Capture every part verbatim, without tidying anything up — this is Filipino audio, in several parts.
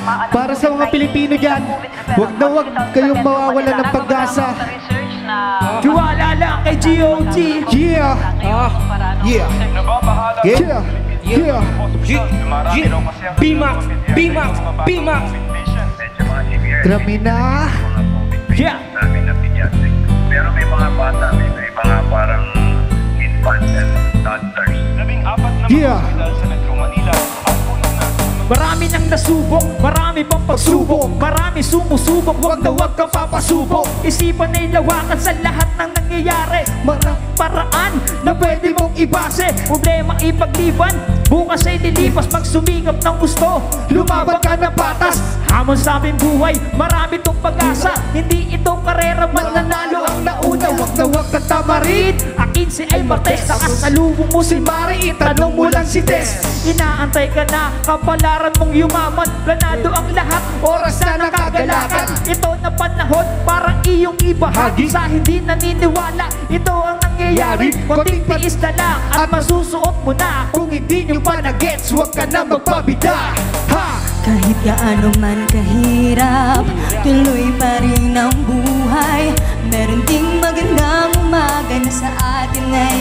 Para sa mga Pilipino dyan, huwag na huwag kayong mawawalan ng pag-asa. Tiwala lang kay G O T. Yeah! Ah, yeah. Yeah! Yeah! B-Max, B-Max, B-Max. Grabe na! Yeah! Pero may mga bata, may, may mga parang infants and toddlers. Labing apat na Yeah! mga sa Metro Manila ang puno na. Marami nang nasubok, marami pang pagsubok, marami sumusubok, wag na wag kang papasubok. Isipan na ilawakan sa lahat ng nangyayari. Marang paraan na pwede mong ibase. Problema ipagliban, bukas ay dilipas. Magsumikap ng gusto, lumaban ka ng patas. Hamon sa aming buhay, marami tong pag-asa. Hindi ito karera, mananalo ang nauna. Wag na wag kang tamarin, akin si ay Martes. Nakasalubong mo si Mari, itanong mo lang si Des. Inaantay ka na, kapalaran mong yumaman. Planado ang lahat, oras na nakagalakan. Ito na panahon, parang iyong ibahagi. Sa hindi naniniwala, ito ang nangyayari. Konting tiis na lang at masusuot mo na. Kung hindi nyo pa na-gets, huwag ka na magpabida. Ha! Kahit gaano man kahirap, tuloy pa rin ang buhay. Meron ding magandang umaga na sa atin ay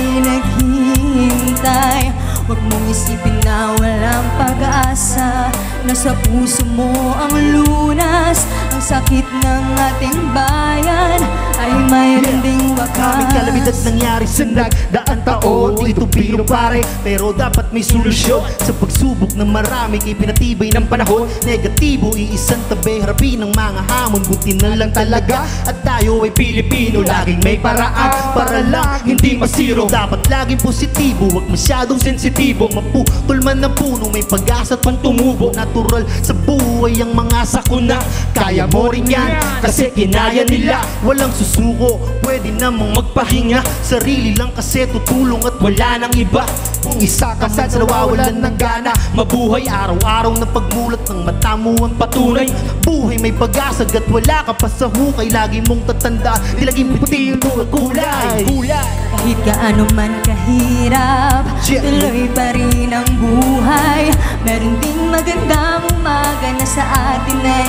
naghihintay. Huwag mong isipin na walang pag-asa. Nasa puso mo ang lunas. Ang sakit ng ating bayan ay mayroon ding wakas. Maraming kalamidad nangyari sa nagdaang taon. Di ito biro pare, pero dapat may solusyon. Sa pagsubok ng marami kay pinatibay ng panahon. Negatibo, iisang tabi, harapin ang mga hamon. Buti na lang talaga at tayo ay Pilipino. Laging may paraan para lang hindi masiro. Dapat laging positibo, huwag masyadong sensitibo. Maputol man ng puno, may pag-asa at pang tumubo. Natural sa buhay ang mga sakuna. Kaya mo rin yan, kasi kinaya nila. Walang susuko, pwede namang magpahinga. Sarili lang kasi tutulong at wala nang iba. Kung isa ka man sa nawawalan ng gana, mabuhay araw-araw na pagmulat ng mata mo ang patunay. Buhay may pag-asa at wala ka pa sa hukay. Lagi mong tatanda, di laging puti ito at kulay. Kahit gaano man kahirap, tuloy pa rin ang buhay. Meron ding magandang umaga na sa atin ay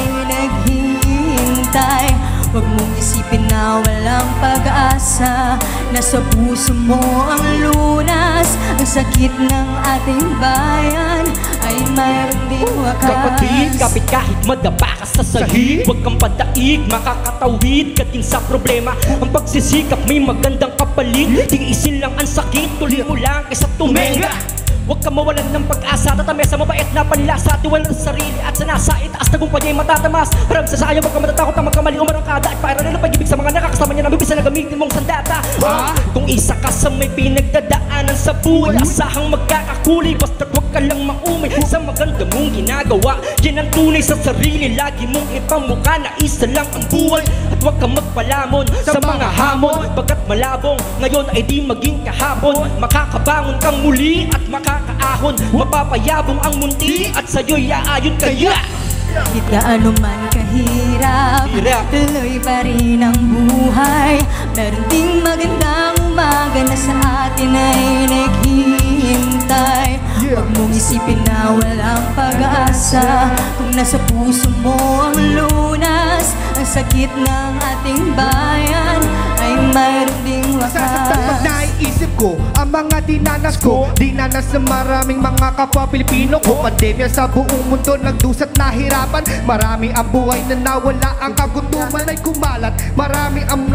naghihintay. Huwag mong isipin na walang pag-asa. Nasa puso mo ang lunas. Ang sakit ng ating bayan ay mayroon ding wakas. Kapatid, kapit kahit madapa ka sa sahig. Huwag kang padaig, makakatawid ka din sa problema. Ang pagsisikap may magandang kapalit. Tiisin lang ang sakit, tuloy mo lang kaysa tumenga. Huwag ka mawalan ng pag-asa, tatamesa mabait na panlasa. Tiwala sa sarili at sa nasa itaas tagumpay ay matatamas. Parang sa sayang, huwag ka matatakot na magkamali o marangkada. At para rin ang pag-ibig sa mga nakakasama niya na bibisa na gamitin mong sandata. ah, Kung isa ka sa may pinagdadaanan sa buhay, asahang magkakakuli. Basta't huwag ka lang maumay sa maganda mong ginagawa. Yan ang tunay sa sarili, lagi mong ipamukha na isa lang ang buhay. At huwag kang magpalamon sa mga hamon. Pagkat malabong ngayon ay di maging kahapon. Makakabangon kang muli at makakaahon. Mapapayabong ang munti at sa'yo'y aayon kaya. Kahit gaano man kahirap, tuloy pa rin ang buhay. Meron ding magandang umaga na sa atin ay naghihintay. Huwag mong isipin na walang pag-asa. Kung nasa puso mo ang lunas, ang sakit ng ating bayan ay mayroon ding wakas. Sasaktan pag naiisip ko ang mga dinanas ko. Dinanas ng maraming mga kapwa Pilipino ko. Pandemya sa buong mundo nagdusat na hirapan. Marami ang buhay na nawala, ang kagutuman ay kumalat. Marami ang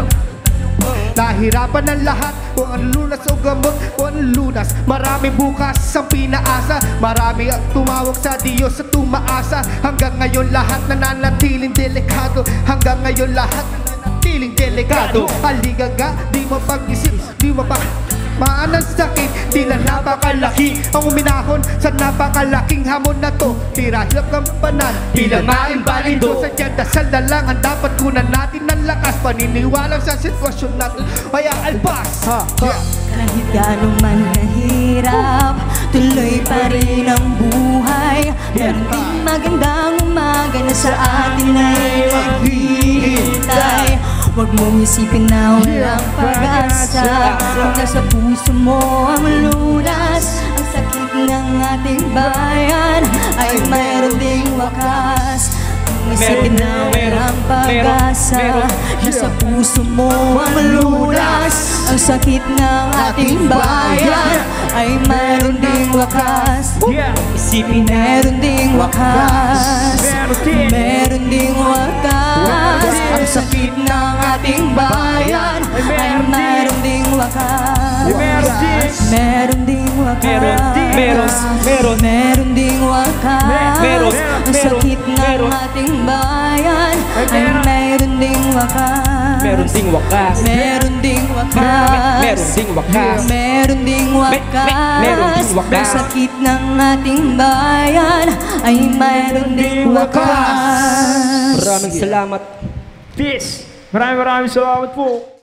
nahirapan ng lahat. Kung ang lunas o gamot, kung ang lunas. Marami bukas ang pinaasa. Marami ang tumawag sa Diyos at tumaasa. Hanggang ngayon lahat nananatiling delikado. Hanggang ngayon lahat nananatiling delikado. Aligaga, di mo pag-isip, di mo pag maanang sakit, tila napakalaki ang uminahon sa napakalaking hamon na to. Tira hilap ng panan, tila maimbalido. Sadyang dasal na lang ang dapat kunan natin ng lakas. Paniniwala sa sitwasyon natin, kaya alpas ha, ha. Kahit gaano man kahirap, tuloy pa rin ang buhay. Meron ding magandang umaga na sa atin ay naghihintay. Huwag mong isipin na walang pag-asa. Kung nasa puso mo ang lunas, ang sakit ng ating bayan ay mayroon ding wakas. isa meron, na meron, walang meron, pag-asa. meron. Nasa puso mo ang lunas. Ang sakit ng ating bayan ay mayroon ding wakas. Yeah. Isipin na Meron ding wakas. Meron din. Meron ding wakas. Ang sakit ng ating bayan ay mayroon ding wakas. Meron din. Meron ding wakas. Meron, meron, meron. Meron ding wakas. Meron, Ang meron, sakit ng meron. ating bayan ay meron. mayroon ding wakas. Meron ding wakas. Meron ding wakas. Meron ding wakas. Meron ding wakas. meron ding wakas. Ang sakit ng ating bayan ay mayroon ding wakas. Maraming salamat. Peace. Maraming maraming salamat po.